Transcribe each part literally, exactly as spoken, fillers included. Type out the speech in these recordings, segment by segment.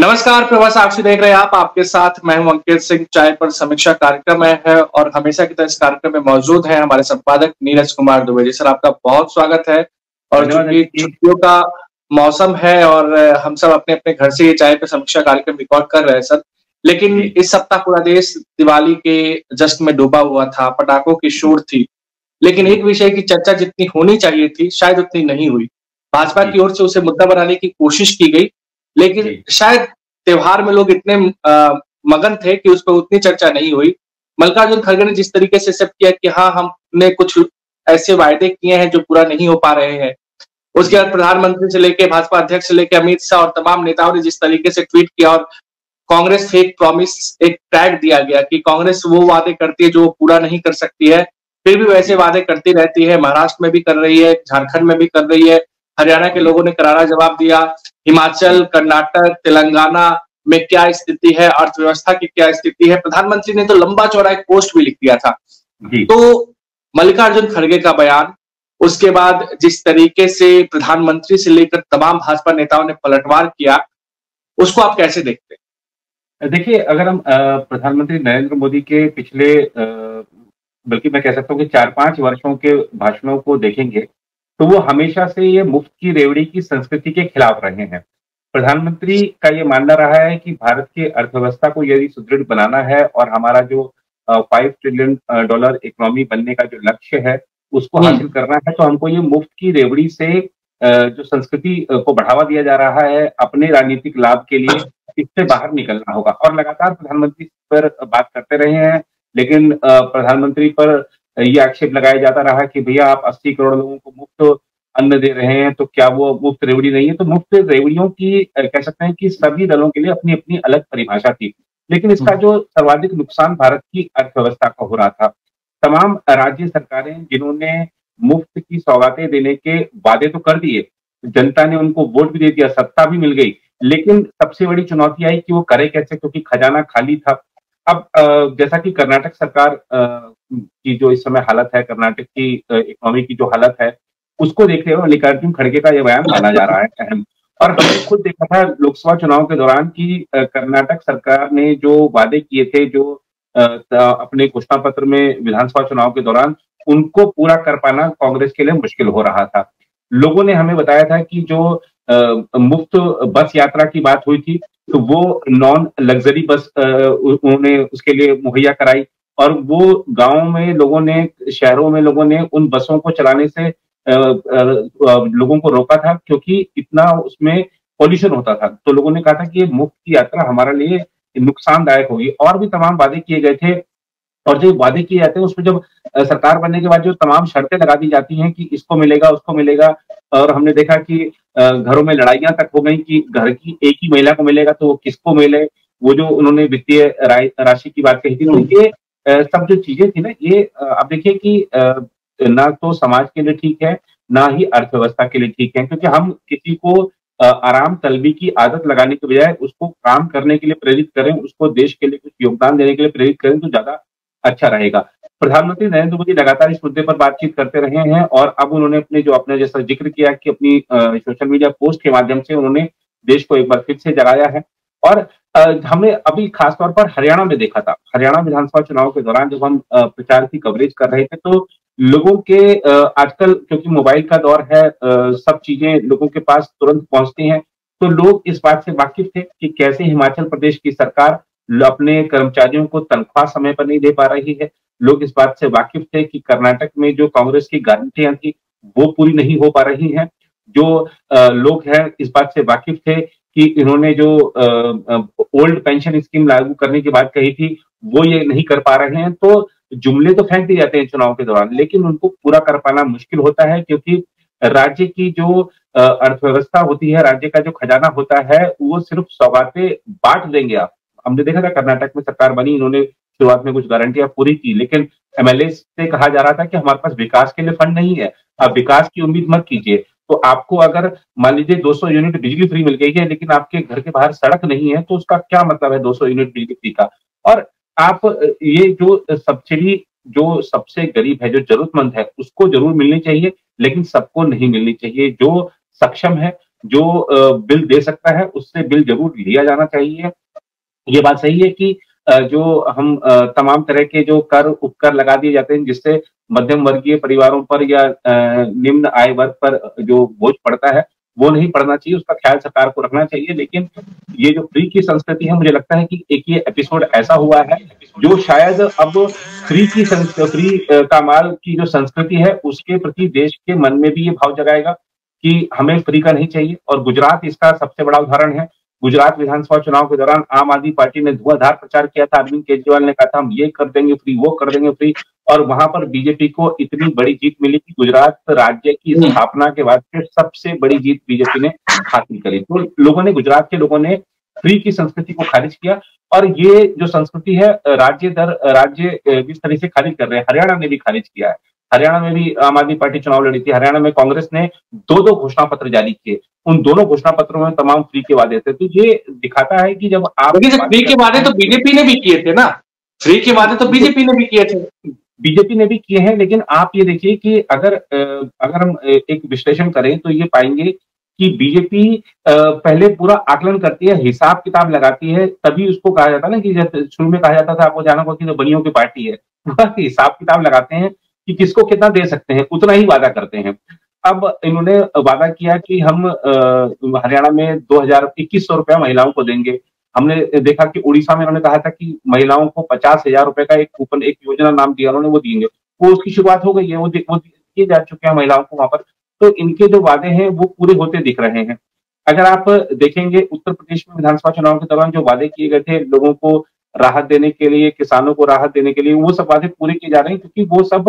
नमस्कार प्रवास, आपसे देख रहे हैं आप आपके साथ मैं हूं अंकित सिंह। चाय पर समीक्षा कार्यक्रम है, है और हमेशा की तरह इस कार्यक्रम में मौजूद हैं हमारे संपादक नीरज कुमार दुबे जी। सर, आपका बहुत स्वागत है। और धन्यवाद चूंकि अंकित जी। छुट्टियों का मौसम है और हम सब अपने अपने घर से ये चाय पे समीक्षा कार्यक्रम रिकॉर्ड कर रहे हैं सर, लेकिन जी। इस सप्ताह पूरा देश दिवाली के जश्न में डूबा हुआ था, पटाखों की जी। शोर थी, लेकिन जी। एक विषय की चर्चा जितनी होनी चाहिए थी शायद उतनी नहीं हुई। भाजपा जी। की ओर से उसे मुद्दा बनाने की कोशिश की गई, लेकिन जी। शायद त्योहार में लोग इतने अ, मगन थे कि उस पे उतनी चर्चा नहीं हुई। मल्लिकार्जुन खड़गे ने जिस तरीके से एक्सेप्ट किया कि हाँ, हमने कुछ ऐसे वायदे किए हैं जो पूरा नहीं हो पा रहे हैं। उसके जी। बाद प्रधानमंत्री से लेके भाजपा अध्यक्ष से लेके अमित शाह और तमाम नेताओं ने जिस तरीके से ट्वीट किया और कांग्रेस फेक प्रॉमिस एक टैग दिया गया कि कांग्रेस वो वादे करती है जो वो पूरा नहीं कर सकती है, फिर भी वैसे जी। वादे करती रहती है। महाराष्ट्र में भी कर रही है, झारखंड में भी कर रही है, हरियाणा के जी। लोगों ने करारा जवाब दिया। हिमाचल, जी। कर्नाटक, तेलंगाना में क्या स्थिति है, अर्थव्यवस्था की क्या स्थिति है, प्रधानमंत्री ने तो लंबा-चौड़ा एक पोस्ट भी लिख दिया था। जी। तो मल्लिकार्जुन खड़गे का बयान, उसके बाद जिस तरीके से प्रधानमंत्री से लेकर तमाम भाजपा नेताओं ने पलटवार किया, उसको आप कैसे देखते हैं? देखिए, अगर हम अ, प्रधानमंत्री नरेंद्र मोदी के पिछले अ, बल्कि मैं कह सकता हूँ कि चार पाँच वर्षों के भाषणों को देखेंगे, तो वो हमेशा से ये मुफ्त की रेवड़ी की संस्कृति के खिलाफ रहे हैं। प्रधानमंत्री का ये मानना रहा है कि भारत की अर्थव्यवस्था को यदि सुदृढ़ बनाना है और हमारा जो अ, पाँच ट्रिलियन अ, डॉलर इकोनॉमी बनने का जो लक्ष्य है, उसको हुँ। हासिल करना है, तो हमको ये मुफ्त की रेवड़ी से अ, जो संस्कृति अ, को बढ़ावा दिया जा रहा है, अपने राजनीतिक लाभ के लिए, इससे बाहर निकलना होगा। और लगातार प्रधानमंत्री इस पर बात करते रहे हैं, लेकिन अ, प्रधानमंत्री पर ये आक्षेप लगाया जाता रहा कि भैया आप अस्सी करोड़ लोगों को मुफ्त अन्न दे रहे हैं, तो क्या वो मुफ्त रेवड़ी नहीं है? तो मुफ्त रेवड़ियों की अ, कह सकते हैं कि सभी दलों के लिए अपनी-अपनी अलग परिभाषा थी। लेकिन इसका हुँ। जो सर्वाधिक नुकसान भारत की अर्थव्यवस्था को हो रहा था। तमाम राज्य सरकारें जिन्होंने मुफ्त की सौगातें देने के वादे तो कर दिए, जनता ने उनको वोट भी दे दिया, सत्ता भी मिल गई, लेकिन सबसे बड़ी चुनौती आई कि वो करें कैसे, क्योंकि खजाना खाली था। अब अ, जैसा कि कर्नाटक सरकार अ, की जो इस समय हालत है, कर्नाटक की अ, इकोनॉमी की जो हालत है, उसको देखते हुए मल्लिकार्जुन खड़गे का ये बयान माना जा रहा है अहम। और हमने खुद देखा था लोकसभा चुनाव के दौरान कि अ, कर्नाटक सरकार ने जो वादे किए थे, जो अ, त अपने घोषणा पत्र में विधानसभा चुनाव के दौरान, उनको पूरा कर पाना कांग्रेस के लिए मुश्किल हो रहा था। लोगों ने हमें बताया था कि जो अ, मुफ्त बस यात्रा की बात हुई थी, तो वो नॉन लग्ज़री बस अ, उ उन्होंने उसके लिए मुहैया कराई और वो गाँव में लोगों ने, शहरों में लोगों ने उन बसों को चलाने से अ अ अ, लोगों को रोका था, क्योंकि इतना उसमें पॉल्यूशन होता था। तो लोगों ने कहा था कि ये मुफ्त की यात्रा हमारे लिए नुकसानदायक होगी और भी तमाम वादे किए गए थे। और जो वादे किए जाते हैं, उसमें जब अ, सरकार बनने के बाद जो तमाम शर्तें लगा दी जाती हैं कि इसको मिलेगा, उसको मिलेगा और हमने देखा कि अ, घरों में लड़ाइयाँ तक हो गई कि घर की एक ही महिला को मिलेगा, तो वो किसको मिले? वो जो उन्होंने वित्तीय राय राशि की बात कही थी, तो हुँ। ये अ, सब जो चीज़ें थी ना, ये अ, आप देखिए कि अ, ना तो समाज के लिए ठीक है, ना ही अर्थव्यवस्था के लिए ठीक है, क्योंकि हम किसी को अ, आराम तलबी की आदत लगाने के बजाय उसको काम करने के लिए प्रेरित करें, उसको देश के लिए कुछ योगदान देने के लिए प्रेरित करें, तो ज़्यादा अच्छा रहेगा। प्रधानमंत्री नरेंद्र मोदी लगातार इस मुद्दे पर बातचीत करते रहे हैं और अब उन्होंने अपने जो आपने जैसा ज़िक्र किया कि अपनी अ, सोशल मीडिया पोस्ट के माध्यम से उन्होंने देश को एक बार फिर से जगाया है। और अ, हमने अभी खास तौर पर हरियाणा में देखा था। हरियाणा विधानसभा चुनाव के दौरान जब हम अ, प्रचार की कवरेज कर रहे थे, तो लोगों के अ, आजकल क्योंकि मोबाइल का दौर है, अ, सब चीज़ें लोगों के पास तुरंत पहुँचती हैं, तो लोग इस बात से वाकिफ़ थे कि कैसे हिमाचल प्रदेश की सरकार ल अपने कर्मचारियों को तनख्वाह समय पर नहीं दे पा रही है। लोग इस बात से वाकिफ़ थे कि कर्नाटक में जो कांग्रेस की गारंटियाँ थी, वो पूरी नहीं हो पा रही हैं। जो अ, लोग हैं इस बात से वाकिफ़ थे कि इन्होंने जो uh uh, old pension scheme लागू करने की बात कही थी, वो ये नहीं कर पा रहे हैं। तो जुमले तो फेंक दिए जाते हैं चुनाव के दौरान, लेकिन उनको पूरा कर पाना मुश्किल होता है, क्योंकि राज्य की जो अ, अर्थव्यवस्था होती है, राज्य का जो खजाना होता है, वो सिर्फ़ सौगातें बाँट देंगे आप। हमने देखा था कर्नाटक में सरकार बनी, इन्होंने शुरुआत में कुछ गारंटियाँ पूरी की, लेकिन एमएलए से कहा जा रहा था कि हमारे पास विकास के लिए फंड नहीं है, आप विकास की उम्मीद मत कीजिए। तो आपको अगर मान लीजिए दो सौ यूनिट बिजली फ्री मिल गई है, लेकिन आपके घर के बाहर सड़क नहीं है, तो उसका क्या मतलब है दो सौ यूनिट बिजली फ्री का? और आप अ, ये जो सब्सिडी जो सबसे गरीब है, जो ज़रूरतमंद है, उसको ज़रूर मिलनी चाहिए, लेकिन सबको नहीं मिलनी चाहिए। जो सक्षम है, जो बिल दे सकता है उससे बिल जरूर लिया जाना चाहिए। ये बात सही है कि जो हम तमाम तरह के जो कर उपकर लगा दिए जाते हैं जिससे मध्यम वर्गीय परिवारों पर या निम्न आय वर्ग पर जो बोझ पड़ता है वो नहीं पड़ना चाहिए, उसका ख्याल सरकार को रखना चाहिए। लेकिन ये जो फ्री की संस्कृति है, मुझे लगता है कि एक ये एपिसोड ऐसा हुआ है जो शायद अब फ्री की फ्री का माल की जो संस्कृति है उसके प्रति देश के मन में भी ये भाव जगाएगा कि हमें फ्री का नहीं चाहिए। और गुजरात इसका सबसे बड़ा उदाहरण है। गुजरात विधानसभा चुनाव के दौरान आम आदमी पार्टी ने धुआंधार प्रचार किया था, अरविंद केजरीवाल ने कहा था हम ये कर देंगे फ्री, वो कर देंगे फ्री, और वहां पर बीजेपी को इतनी बड़ी जीत मिली कि गुजरात राज्य की स्थापना के बाद से सबसे बड़ी जीत बीजेपी ने हासिल करी। तो लोगों ने, गुजरात के लोगों ने फ्री की संस्कृति को खारिज किया, और ये जो संस्कृति है राज्य दर राज्य जिस तरह से खारिज कर रहे हैं, हरियाणा ने भी खारिज किया है। हरियाणा में भी आम आदमी पार्टी चुनाव लड़ी थी, हरियाणा में कांग्रेस ने दो दो घोषणा पत्र जारी किए, उन दोनों घोषणा पत्रों में तमाम फ्री के वादे थे। तो ये दिखाता है कि जब आप फ्री के वादे तो बीजेपी ने भी किए थे ना, फ्री के वादे तो बीजेपी ने भी किए थे, बीजेपी ने भी किए हैं। लेकिन आप ये देखिए कि अगर अगर हम एक विश्लेषण करें तो ये पाएंगे कि बीजेपी पहले पूरा आकलन करती है, हिसाब किताब लगाती है, तभी उसको कहा जाता है ना कि जब शुरू में कहा जाता था आपको जाना होगा कि तो बनियों की पार्टी है, हिसाब किताब लगाते हैं कि किसको कितना दे सकते हैं, उतना ही वादा करते हैं। अब इन्होंने वादा किया कि हम हरियाणा में दो हजार इक्कीस सौ रुपया महिलाओं को देंगे। हमने देखा कि उड़ीसा में इन्होंने कहा था कि महिलाओं को पचास हजार रुपए का एक कूपन, एक योजना नाम दिया उन्होंने, वो देंगे, वो उसकी शुरुआत हो गई है, वो वो दिए जा चुके हैं महिलाओं को वहां पर। तो इनके जो वादे हैं वो पूरे होते दिख रहे हैं। अगर आप देखेंगे उत्तर प्रदेश में विधानसभा चुनाव के दौरान जो वादे किए गए थे लोगों को राहत देने के लिए, किसानों को राहत देने के लिए, वो सब वादे पूरे किए जा रहे हैं, क्योंकि वो सब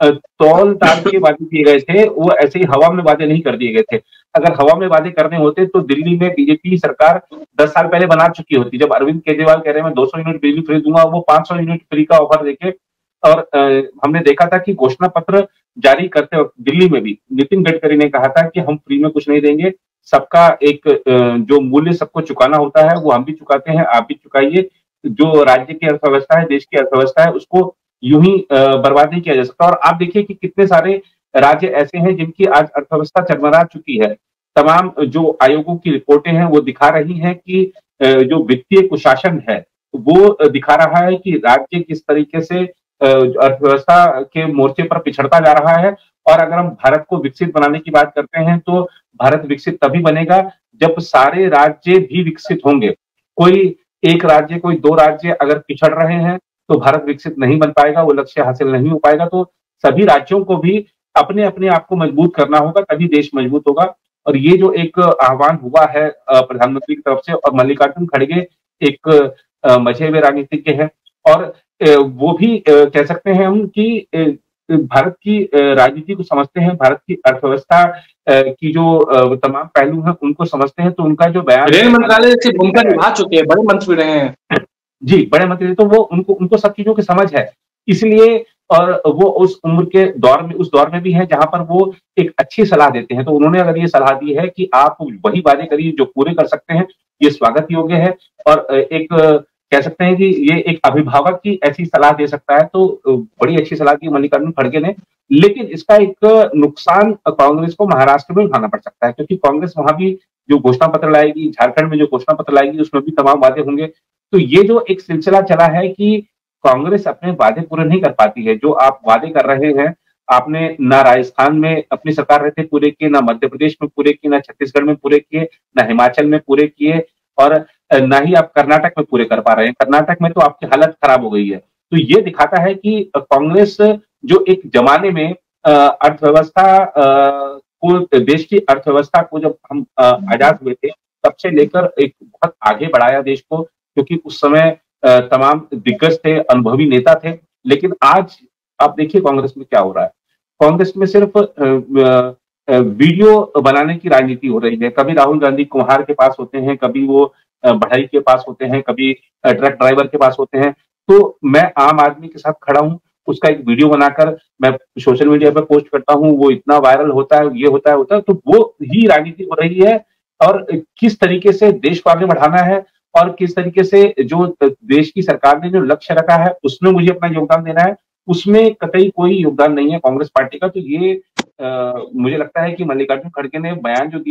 तौल ताल के वादे किए गए थे, वो ऐसे ही हवा में वादे नहीं कर दिए गए थे। अगर हवा में वादे करने होते तो दिल्ली में बीजेपी सरकार दस साल पहले बना चुकी होती। जब अरविंद केजरीवाल कह रहे हैं मैं दो सौ यूनिट बिजली फ्री दूंगा, वो पांच सौ यूनिट फ्री का ऑफर देके, और आ, हमने देखा था कि घोषणा पत्र जारी करते वक्त दिल्ली में भी नितिन गडकरी ने कहा था कि हम फ्री में कुछ नहीं देंगे, सबका एक जो मूल्य सबको चुकाना होता है वो हम भी चुकाते हैं, आप भी चुकाइए। जो राज्य की अर्थव्यवस्था है, देश की अर्थव्यवस्था है, उसको यूं ही बर्बाद नहीं किया जा सकता। और आप देखिए कि कितने सारे राज्य ऐसे हैं जिनकी आज अर्थव्यवस्था चरमरा चुकी है। तमाम जो आयोगों की रिपोर्टें हैं वो दिखा रही हैं कि जो वित्तीय कुशासन है वो दिखा रहा है कि राज्य किस तरीके से अर्थव्यवस्था के मोर्चे पर पिछड़ता जा रहा है। और अगर हम भारत को विकसित बनाने की बात करते हैं तो भारत विकसित तभी बनेगा जब सारे राज्य भी विकसित होंगे। कोई एक राज्य, कोई दो राज्य अगर पिछड़ रहे हैं तो भारत विकसित नहीं बन पाएगा, वो लक्ष्य हासिल नहीं हो पाएगा। तो सभी राज्यों को भी अपने अपने आप को मजबूत करना होगा, तभी देश मजबूत होगा। और ये जो एक आह्वान हुआ है प्रधानमंत्री की तरफ से, और मल्लिकार्जुन खड़गे एक मजे हुए राजनीतिज्ञ हैं, और वो भी कह सकते हैं हम कि भारत की राजनीति को समझते हैं, भारत की अर्थव्यवस्था की जो तमाम पहलू हैं उनको समझते हैं। तो उनका जो बयान रेल मंत्रालय से भूमिका निभा चुके हैं, बड़े मंत्री रहे हैं जी, बड़े मंत्री, तो वो उनको उनको सब चीजों की समझ है, इसलिए और वो उस उम्र के दौर में उस दौर में भी है जहां पर वो एक अच्छी सलाह देते हैं। तो उन्होंने अगर ये सलाह दी है कि आप वही वादे करिए जो पूरे कर सकते हैं, ये स्वागत योग्य है। और एक कह सकते हैं कि ये एक अभिभावक की ऐसी सलाह दे सकता है, तो बड़ी अच्छी सलाह दी मल्लिकार्जुन खड़गे ने। लेकिन इसका एक नुकसान कांग्रेस को महाराष्ट्र में उठाना पड़ सकता है, क्योंकि कांग्रेस वहां भी जो घोषणा पत्र लाएगी, झारखंड में जो घोषणा पत्र लाएगी, उसमें भी तमाम वादे होंगे। तो ये जो एक सिलसिला चला है कि कांग्रेस अपने वादे पूरे नहीं कर पाती है। जो आप वादे कर रहे हैं, आपने ना राजस्थान में अपनी सरकार रहते पूरे किए, ना मध्य प्रदेश में पूरे किए, ना छत्तीसगढ़ में पूरे किए, ना हिमाचल में पूरे किए, और ना ही आप कर्नाटक में पूरे कर पा रहे हैं। कर्नाटक में तो आपकी हालत खराब हो गई है। तो ये दिखाता है कि कांग्रेस जो एक जमाने में अर्थव्यवस्था को, देश की अर्थव्यवस्था को, जब हम आजाद हुए थे तब से लेकर एक बहुत आगे बढ़ाया देश को, क्योंकि उस समय तमाम दिग्गज थे, अनुभवी नेता थे। लेकिन आज आप देखिए कांग्रेस में क्या हो रहा है। कांग्रेस में सिर्फ वीडियो बनाने की राजनीति हो रही है। कभी राहुल गांधी कुम्हार के पास होते हैं, कभी वो बढ़ई के पास होते हैं, कभी ट्रक ड्राइवर के पास होते हैं। तो मैं आम आदमी के साथ खड़ा हूं, उसका एक वीडियो बनाकर मैं सोशल मीडिया पर पोस्ट करता हूं, वो इतना वायरल होता है, ये होता है होता है तो वो ही राजनीति हो रही है। और किस तरीके से देश को आगे बढ़ाना है और किस तरीके से जो देश की सरकार ने जो लक्ष्य रखा है उसमें मुझे अपना योगदान देना है, उसमें कतई कोई योगदान नहीं है कांग्रेस पार्टी का। तो ये आ, मुझे लगता है कि मल्लिकार्जुन खड़गे ने बयान जो दिया है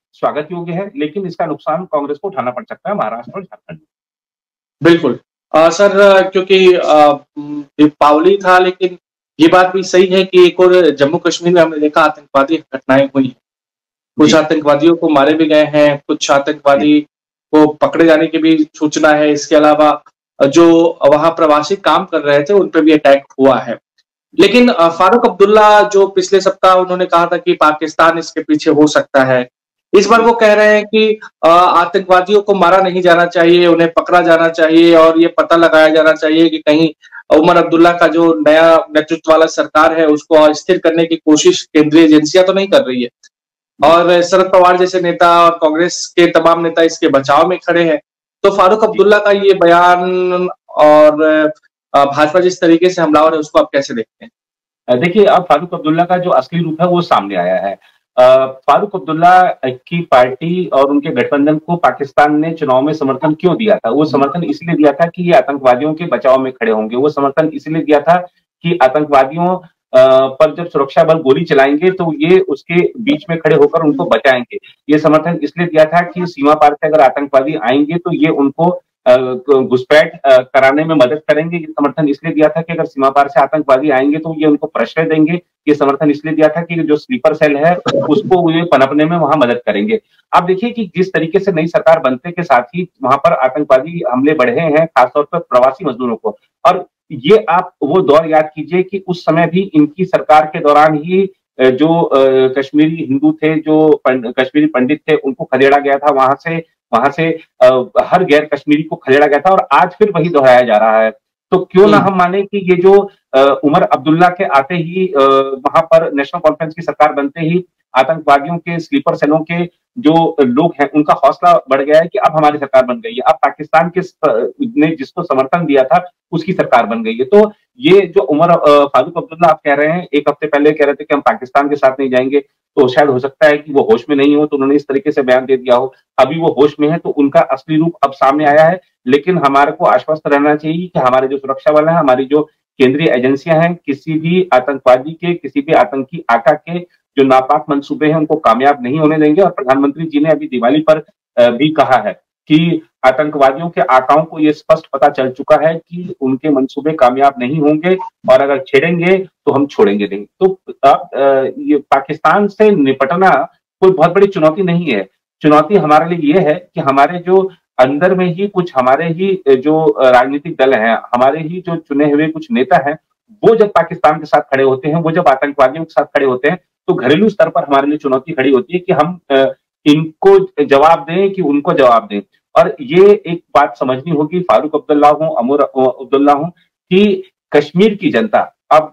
स्वागत योग्य है, लेकिन इसका नुकसान कांग्रेस को उठाना पड़ सकता है महाराष्ट्र और झारखंड में। बिल्कुल। अ, सर क्योंकि अ, दीपावली था, लेकिन ये बात भी सही है कि एक और जम्मू कश्मीर में हमने देखा आतंकवादी घटनाएँ हुई हैं। कुछ जी। आतंकवादियों को मारे भी गए हैं, कुछ जी। आतंकवादी को पकड़े जाने की भी सूचना है। इसके अलावा अ, जो वहाँ प्रवासी काम कर रहे थे, उन पे भी अटैक हुआ है। लेकिन अ, फारूक अब्दुल्ला जो पिछले सप्ताह उन्होंने कहा था कि पाकिस्तान इसके पीछे हो सकता है। इस बार जी। वो कह रहे हैं कि अ, आतंकवादियों को मारा नहीं जाना चाहिए, उन्हें पकड़ा जाना चाहिए और ये पता लगाया जाना चाहिए कि कहीं उमर अब्दुल्ला का जो नया नेतृत्व वाला सरकार है, उसको अस्थिर करने की कोशिश केंद्रीय एजेंसियाँ तो नहीं कर रही है। जी। और शरद पवार जैसे नेता और कांग्रेस के तमाम नेता इसके बचाव में खड़े हैं। तो फारूक जी। अब्दुल्ला का ये बयान और अ, भाजपा जिस तरीके से हमलावर है, उसको आप कैसे देखते हैं? अ, देखिए, अब फारूक अब्दुल्ला का जो असली रूप है, वो सामने आया है। अ, फारूक अब्दुल्ला अ, की पार्टी और उनके गठबंधन को पाकिस्तान ने चुनाव में समर्थन क्यों दिया था? वो समर्थन इसलिए दिया था कि ये आतंकवादियों के बचाव में खड़े होंगे। वो समर्थन इसलिए दिया था कि आतंकवादियों अ, पर जब सुरक्षा बल गोली चलाएँगे, तो ये उसके बीच में खड़े होकर उनको बचाएँगे। ये समर्थन इसलिए दिया था कि सीमा पार से अगर आतंकवादी आएँगे, तो ये उनको अ, क घुसपैठ अ, कराने में मदद करेंगे। ये समर्थन इसलिए दिया था कि अगर सीमा पार से आतंकवादी आएँगे, तो ये उनको प्रश्रय देंगे। ये समर्थन इसलिए दिया था कि जो स्लीपर सेल है, उसको ये पनपने में वहाँ मदद करेंगे। आप देखिए कि जिस तरीके से नई सरकार बनते के साथ ही वहाँ पर आतंकवादी हमले बढ़े हैं, खासतौर पर प्रवासी मज़दूरों को। और ये आप वो दौर याद कीजिए कि उस समय भी इनकी सरकार के दौरान ही अ, जो अ, कश्मीरी हिंदू थे, जो पं कश्मीरी पंडित थे, उनको खदेड़ा गया था वहाँ से वहाँ से अ, हर गैर कश्मीरी को खदेड़ा गया था और आज फिर वही दोहराया जा रहा है। तो क्यों ना हुँ। हम माने कि ये जो अ, उमर अब्दुल्ला के आते ही अ, वहाँ पर नेशनल कॉन्फ्रेंस की सरकार बनते ही आतंकवादियों के स्लीपर सेलों के जो लोग हैं, उनका हौसला बढ़ गया है कि अब हमारी सरकार बन गई है। अब पाकिस्तान के स ने जिसको समर्थन दिया था, उसकी सरकार बन गई है। तो ये जो उमर अ, फारूक अब्दुल्ला आप कह रहे हैं, एक हफ्ते पहले कह रहे थे कि हम पाकिस्तान के साथ नहीं जाएँगे, तो शायद हो सकता है कि वो होश में नहीं हो, तो उन्होंने इस तरीके से बयान दे दिया हो। अभी वो होश में है, तो उनका असली रूप अब सामने आया है। लेकिन हमारे को आश्वस्त रहना चाहिए कि हमारे जो सुरक्षा बल हैं, हमारी जो केंद्रीय एजेंसियाँ हैं, किसी भी आतंकवादी के, किसी भी आतंकी आका के जो नापाक मंसूबे हैं, उनको कामयाब नहीं होने देंगे। और प्रधानमंत्री जी ने अभी दिवाली पर अ, भी कहा है कि आतंकवादियों के आकाओं को ये स्पष्ट पता चल चुका है कि उनके मंसूबे कामयाब नहीं होंगे और अगर छेड़ेंगे, तो हम छोड़ेंगे नहीं। तो अब अ, ये पाकिस्तान से निपटना कोई बहुत बड़ी चुनौती नहीं है। चुनौती हमारे लिए ये है कि हमारे जो अंदर में ही कुछ हमारे ही अ, जो अ, राजनीतिक दल हैं, हमारे ही जो चुने हुए कुछ नेता हैं, वो जब पाकिस्तान के साथ खड़े होते हैं, वो जब आतंकवादियों के साथ खड़े होते हैं, तो घरेलू स्तर पर हमारे लिए चुनौती खड़ी होती है कि हम अ, इनको जवाब दें कि उनको जवाब दें। और ये एक बात समझनी होगी, फारूक अब्दुल्ला हो, उमर अ, अब्दुल्ला हो, कि कश्मीर की जनता अब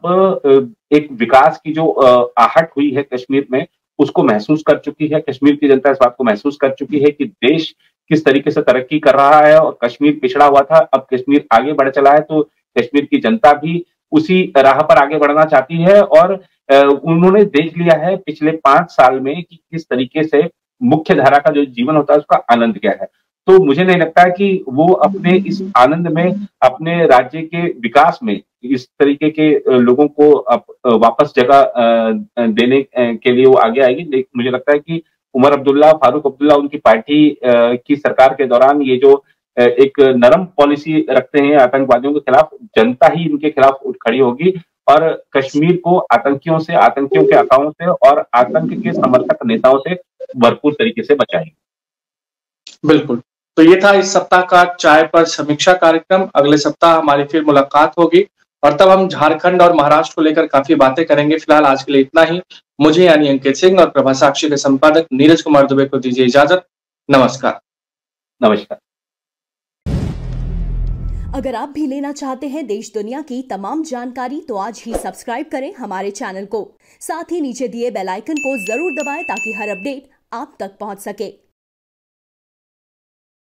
अ, एक विकास की जो अ, आहट हुई है कश्मीर में, उसको महसूस कर चुकी है। कश्मीर की जनता इस बात को महसूस कर चुकी है कि देश किस तरीके से तरक्की कर रहा है और कश्मीर पिछड़ा हुआ था, अब कश्मीर आगे बढ़ चला है, तो कश्मीर की जनता भी उसी राह पर आगे बढ़ना चाहती है। और अ, उन्होंने देख लिया है पिछले पाँच साल में कि किस तरीके से मुख्य धारा का जो जीवन होता है, उसका आनंद क्या है। तो मुझे नहीं लगता है कि वो अपने इस आनंद में, अपने राज्य के विकास में इस तरीके के अ, लोगों को अप अ, वापस जगह अ अ, देने अ, के लिए वो आगे आएगी। लेक मुझे लगता है कि उमर अब्दुल्ला, फारूक अब्दुल्ला उनकी पार्टी अ, की सरकार के दौरान ये जो अ, एक नरम पॉलिसी रखते हैं आतंकवादियों के खिलाफ, जनता ही इनके खिलाफ उठ खड़ी होगी और कश्मीर को आतंकियों से, आतंकियों के आकाओं से और आतंक के समर्थक नेताओं से भरपूर तरीके से बचाएगी। बिल्कुल। तो ये था इस सप्ताह का चाय पर समीक्षा कार्यक्रम। अगले सप्ताह हमारी फिर मुलाकात होगी और तब हम झारखंड और महाराष्ट्र को लेकर काफ़ी बातें करेंगे। फिलहाल आज के लिए इतना ही। मुझे यानी अंकित सिंह और प्रभा साक्षी के संपादक नीरज कुमार दुबे को दीजिए इजाज़त। नमस्कार। नमस्कार। अगर आप भी लेना चाहते हैं देश दुनिया की तमाम जानकारी, तो आज ही सब्सक्राइब करें हमारे चैनल को। साथ ही नीचे दिए बेल आइकन को जरूर दबाएं ताकि हर अपडेट आप तक पहुंच सके।